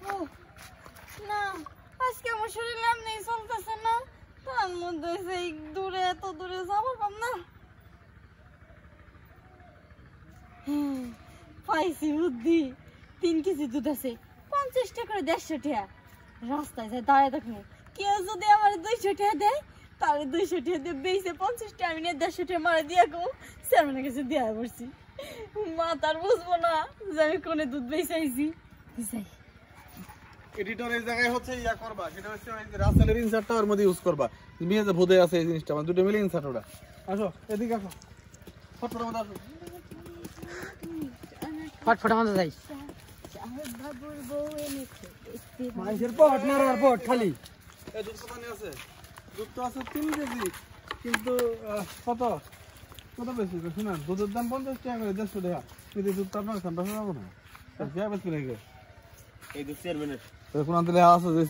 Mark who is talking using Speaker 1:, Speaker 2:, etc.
Speaker 1: না আজকে আমার শরীর এমনি চলতেছে না, তার মধ্যে সেই দূরে এত দূরে যাবার পাম না। পাইছি বুদ্ধি, 3 কেজি দুধ আছে, 50 টাকা করে 150 টাকা। রাস্তায় যায় দাঁড়ায় দেখো, কেউ যদি আমার 200 টাকা দেয় তাহলে 200 টাকা দিয়ে বেঁচে 50 টাকা আমি 150 টাকা মারা দিয়া গো চেয়ারম্যানের কাছে দিয়া পড়ছি। মা তার বুঝবো না যে আমি কোনে দুধ বেঁচাইছি। বুঝাই
Speaker 2: এডিটর এই জায়গায় হচ্ছে ইয়া করবা, সেটা হচ্ছে ওই যে রাসেলের ইনসার্টটা ওর মধ্যে ইউজ করবা। মেয়ে যে ভুদে আছে এই জিনিসটা, মানে দুটো মিলে ইনসার্ট ওটা। আসো এদিকে আসো, ফটোর মধ্যে আসো,
Speaker 3: ফটফটা মধ্যে যাই।
Speaker 1: বাবুর বউ এনেছে
Speaker 3: মানুষের পট নাড়ার পট খালি।
Speaker 2: এই দুধ কত নিয়ে আছে? দুধ তো আছে 3 কেজি, কিন্তু কত কত বেশি শুনেন, দুধের দাম 50 টাকা করে, 150 টাকা, কিন্তু দুধ তো আপনার ঠান্ডা হয়ে যাবো না। এই দুধ চেয়ারম্যানের, কোন আনতে আছে